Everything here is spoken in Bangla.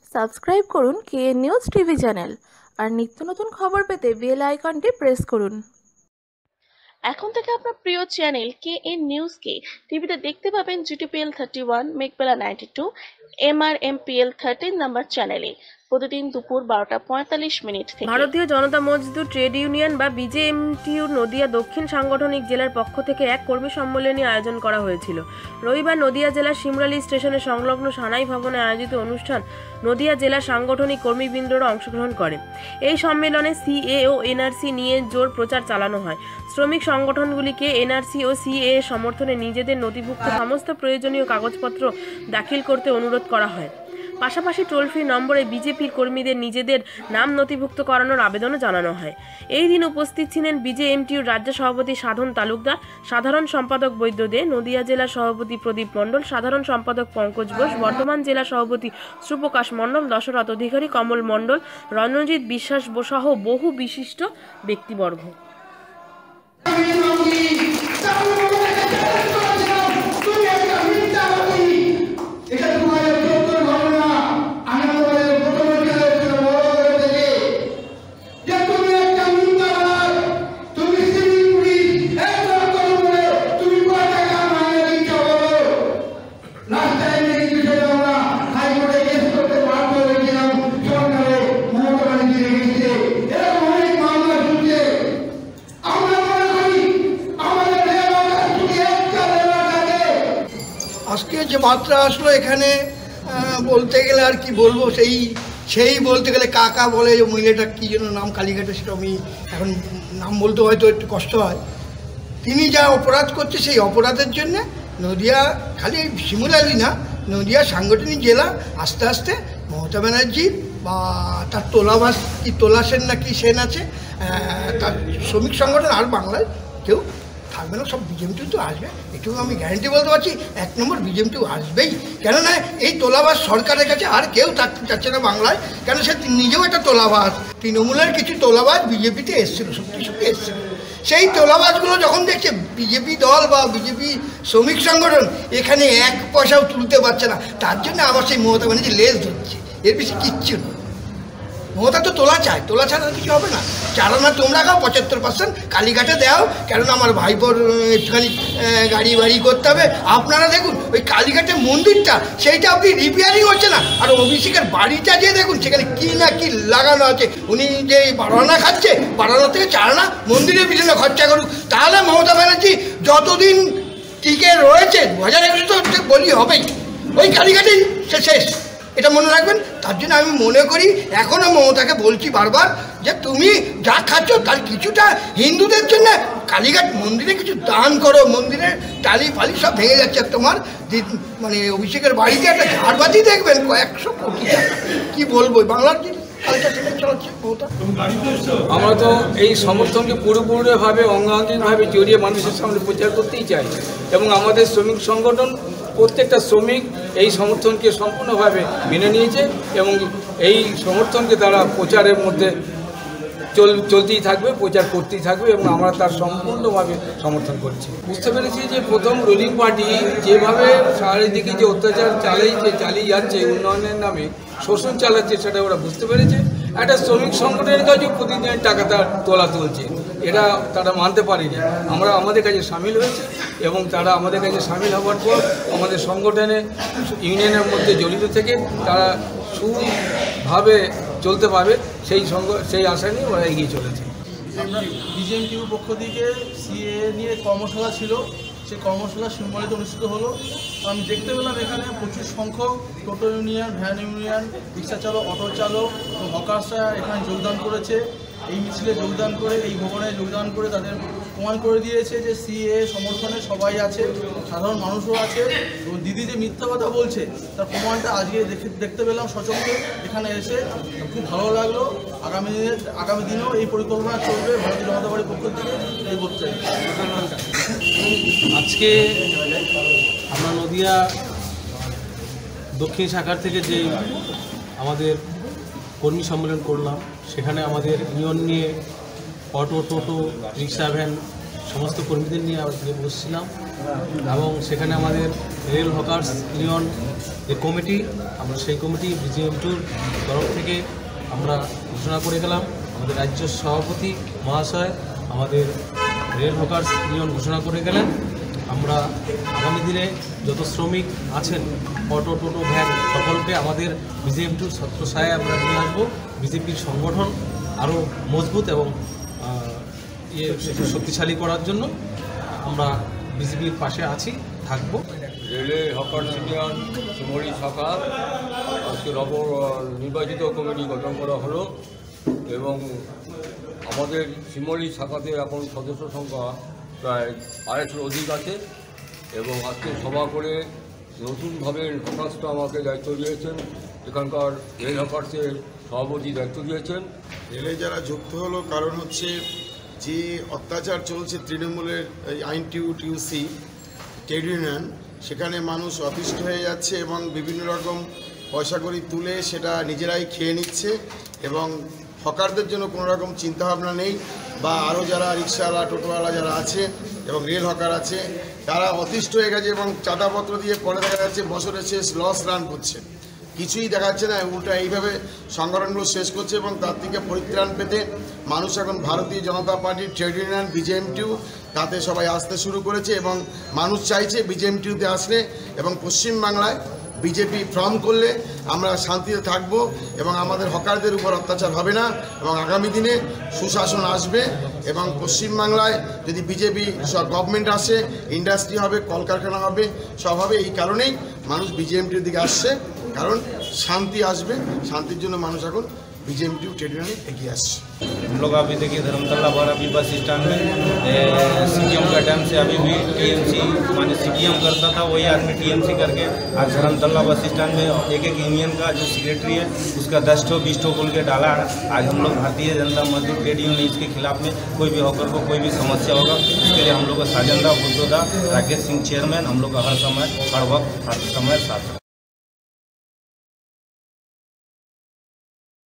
সাবস্ক্রাইব করুন কেএন নিউজ টিভি চ্যানেল আর নিত্য নতুন খবর পেতে বেল আইকনটি প্রেস করুন। এখন থেকে আপনার প্রিয় চ্যানেল কেএন নিউজকে টিভিতে দেখতে পাবেন GTPL 31, মেঘবেলা 92, MRMPL 13 নাম্বার চ্যানেলে প্রতিদিন দুপুর 12:45 থেকে। ভারতীয় জনতা মজদুর ট্রেড ইউনিয়ন বা BJMTU নদিয়া দক্ষিণ সাংগঠনিক জেলার পক্ষ থেকে এক কর্মী সম্মেলনী আয়োজন করা হয়েছিল। রবিবার নদিয়া জেলার শিমরালি স্টেশনের সংলগ্ন সানাই ভবনে আয়োজিত অনুষ্ঠান নদিয়া জেলা সাংগঠনিক কর্মীবৃন্দরা অংশগ্রহণ করে। এই সম্মেলনে CA ও NRC নিয়ে জোর প্রচার চালানো হয়। শ্রমিক সংগঠনগুলিকে NRC ও CA এর সমর্থনে নিজেদের নথিভুক্ত সমস্ত প্রয়োজনীয় কাগজপত্র দাখিল করতে অনুরোধ করা হয়। পাশাপাশি টোল ফ্রি নম্বরে বিজেপির কর্মীদের নিজেদের নাম নথিভুক্ত করানোর আবেদনও জানানো হয়। এই দিন উপস্থিত ছিলেন BJMTUর রাজ্য সভাপতি সাধন তালুকদার, সাধারণ সম্পাদক বৈদ্য দে, নদিয়া জেলা সভাপতি প্রদীপ মণ্ডল, সাধারণ সম্পাদক পঙ্কজ ঘোষ, বর্ধমান জেলা সভাপতি সুপ্রকাশ মণ্ডল, দশরথ অধিকারী, কমল মণ্ডল, রণজিৎ বিশ্বাস সহ বহু বিশিষ্ট ব্যক্তিবর্গ। আজকে যে মাত্রা আসলো এখানে বলতে গেলে আর কি বলবো, সেই বলতে গেলে কাকা বলে যে মহিলাটা কী যেন নাম, কালীঘাটে, সেটা আমি এখন নাম বলতে হয়তো একটু কষ্ট হয়। তিনি যা অপরাধ করছে সেই অপরাধের জন্যে নদিয়া, খালি শিমুরালি না, নদিয়া সাংগঠনিক জেলা আস্তে আস্তে মমতা ব্যানার্জি বা তার তোলাবাস কি তোলা সেন না কি সেন আছে, তার শ্রমিক সংগঠন আর বাংলায় কেউ থাকবে না, সব BJMTU তো আসবে, এটুকু আমি গ্যারান্টি বলতে পারছি। 1 নম্বর BJMTU আসবেই, কেননা এই তোলাবাস সরকারের কাছে আর কেউ থাকতে চাচ্ছে না বাংলায়, কেন সে নিজেও একটা তোলাবাস। তৃণমূলের কিছু তোলাবাস বিজেপিতে এসেছিল, সত্যি এসেছিল। সেই তোলাবাসগুলো যখন দেখছে বিজেপি দল বা বিজেপি শ্রমিক সংগঠন এখানে 1 পয়সাও তুলতে পারছে না, তার জন্য আবার সেই মমতা ব্যানার্জি লেজ ধরছে, এর বেশি কিচ্ছু না। মমতা তো তোলা চায়, তোলা ছাড়া কিছু হবে না। চালানা তোমরা খাও 75%, কালীঘাটে দাও, কেননা আমার ভাইপোর একটুখানি গাড়ি বাড়ি করতে হবে। আপনারা দেখুন ওই কালীঘাটের মন্দিরটা, সেইটা আপনি রিপেয়ারিং হচ্ছে না, আর অভিষেকের বাড়িটা যে দেখুন সেখানে কি না কি লাগানো আছে। উনি যে বাড়ানা খাচ্ছে, বাড়ানো থেকে চালানা মন্দিরের পিছনে খরচা করুক, তাহলে মমতা ব্যানার্জি যতদিন টিকে রয়েছে 2021 তো বলি হবেই, ওই কালীঘাটেই শেষ, এটা মনে রাখবেন। তার জন্য আমি মনে করি এখনও মমতাকে বলছি বারবার যে তুমি যা খাচ্ছ তার কিছুটা হিন্দুদের জন্য কালীঘাট মন্দিরে কিছু দান করো। মন্দিরের টালি ফালি সব ভেঙে যাচ্ছে, তোমার মানে অভিষেকের বাড়িতে একটা ঝাড়বাতি দেখবেন 100 কোটি টাকা। কী বলবো, বাংলার যে কালচার সেটাই চলাচ্ছে মমতা। আমরা তো এই সমর্থনকে পুরোপুরিভাবে অঙ্গাঙ্গিকভাবে জড়িয়ে মানুষের সামনে প্রচার করতেই চাই, এবং আমাদের শ্রমিক সংগঠন প্রত্যেকটা শ্রমিক এই সমর্থনকে সম্পূর্ণভাবে মেনে নিয়েছে, এবং এই সমর্থনকে তারা প্রচারের মধ্যে চলতেই থাকবে, প্রচার করতেই থাকবে, এবং আমরা তার সম্পূর্ণভাবে সমর্থন করছি। বুঝতে পেরেছি যে প্রথম রুলিং পার্টি যেভাবে চারিদিকে যে অত্যাচার চালিয়ে যাচ্ছে, উন্নয়নের নামে শোষণ চালাচ্ছে, সেটা ওরা বুঝতে পেরেছে। একটা শ্রমিক সংগঠনের কাছে প্রতিদিন টাকা তোলা তুলছে, এটা তারা মানতে পারেনি। আমরা আমাদের কাছে সামিল হয়েছে, এবং তারা আমাদের কাছে সামিল হওয়ার পর আমাদের সংগঠনে ইউনিয়নের মধ্যে জড়িত থেকে তারা সুভাবে চলতে পারবে সেই আশা নিয়ে ওরা এগিয়ে চলেছে। BJMTUর পক্ষ থেকে CA নিয়ে কর্মশালা ছিল, সেই কর্মশালা শিমুরালিতে অনুষ্ঠিত হলো। আমি দেখতে পেলাম এখানে প্রচুর সংখ্যক টোটো ইউনিয়ন, ভ্যান ইউনিয়ন, রিক্সা চালক, অটো চালক এবং হকার্সরা এখানে যোগদান করেছে। এই মিছিলে যোগদান করে, এই ভবনে যোগদান করে তাদের প্রমাণ করে দিয়েছে যে CA সমর্থনে সবাই আছে, সাধারণ মানুষও আছে, এবং দিদি যে মিথ্যা কথা বলছে তার প্রমাণটা আজকে দেখতে পেলাম সচক্ষে এখানে এসে, খুব ভালো লাগলো। আগামী দিনেও এই পরিকল্পনা চলবে ভারতীয় জনতা পার্টির পক্ষ থেকে, এই বলতে চাই। আজকে আমরা নদিয়া দক্ষিণ শাখার থেকে যে আমাদের কর্মী সম্মেলন করলাম, সেখানে আমাদের ইউনিয়ন নিয়ে অটো, টোটো, রিক্সা, ভ্যান সমস্ত কর্মীদের নিয়ে আজকে বসছিলাম এবং সেখানে আমাদের রেল হকার্স ইউনিয়ন যে কমিটি, আমরা সেই কমিটি বিজেএমটিউর তরফ থেকে আমরা ঘোষণা করে গেলাম। আমাদের রাজ্য সভাপতি মহাশয় আমাদের রেল হকার্স ইউনিয়ন ঘোষণা করে গেলেন। আমরা আগামী দিনে যত শ্রমিক আছেন, অটো, টোটো, ভ্যান, সকলকে আমাদের বিজেএমটিউর ছত্রছায়ায় আমরা নিয়ে আসবো। বিজেপির সংগঠন আরও মজবুত এবং শক্তিশালী করার জন্য আমরা বিজেপির পাশে আছি, থাকবো। রেলে হকার্স ইউনিয়ন শিমুলি শাখা আজকে নির্বাচিত কমিটি গঠন করা হলো এবং আমাদের শিমুলি শাখাতে এখন সদস্য সংখ্যা প্রায় 250 অধিক আছে এবং আজকে সভা করে নতুনভাবে হকার্সটা আমাকে দায়িত্ব দিয়েছেন, এখানকার রেল হকার্সের সভাপতি দায়িত্ব দিয়েছেন। রেলে যারা যুক্ত হলো কারণ হচ্ছে যে অত্যাচার চলছে তৃণমূলের আইএনটিইউসি ট্রেড ইউনিয়ন, সেখানে মানুষ অতিষ্ঠ হয়ে যাচ্ছে এবং বিভিন্ন রকম পয়সা কড়ি তুলে সেটা নিজেরাই খেয়ে নিচ্ছে এবং হকারদের জন্য কোনো রকম চিন্তাভাবনা নেই। বা আরও যারা রিক্সাওয়ালা, টোটোওয়ালা যারা আছে এবং রেল হকার আছে তারা অতিষ্ঠ হয়ে গেছে এবং চাঁদাপত্র দিয়ে পরে দেখা যাচ্ছে বছরের শেষ লস রান করছে, কিছুই দেখাচ্ছে না। উল্টা এইভাবে সংগঠনগুলো শেষ করছে এবং তার থেকে পরিত্রাণ পেতে মানুষ এখন ভারতীয় জনতা পার্টির ট্রেড ইউনিয়ন বিজেএমটিউ তাতে সবাই আসতে শুরু করেছে এবং মানুষ চাইছে বিজেএমটিউতে আসলে এবং পশ্চিমবাংলায় বিজেপি ফর্ম করলে আমরা শান্তিতে থাকব এবং আমাদের হকারদের উপর অত্যাচার হবে না এবং আগামী দিনে সুশাসন আসবে এবং পশ্চিমবাংলায় যদি বিজেপি সব গভর্নমেন্ট আসে, ইন্ডাস্ট্রি হবে, কলকারখানা হবে, সব হবে। এই কারণেই মানুষ বিজেএমটির দিকে আসছে, কারণ শান্তি আসবে, শান্তির जন্য মানুষ এখন बीजेएमटीयू ट्रेड यूनियन एगिए आसছে। हम लोग अभी देखिए धर्मतला बाराबी बस स्टैंड में सीपीएम का टाइम से अभी भी टीएमसी माने सीपीएम करता था, वही आदमी टीएमसी करके आज धर्मतला बस स्टैंड में एक यूनियन का जो सेक्रेटरी है उसका 10-20 बोल के डाला है। आज हम लोग भारतीय जनता मजदूर ट्रेड यूनियन इसके खिलाफ में कोई भी होकर को कोई भी समस्या होगा उसके लिए हम लोग का साजनदा बुद्धोदा राकेश सिंह चेयरमैन हम लोग का हर समय हर वक्त हर समय साथ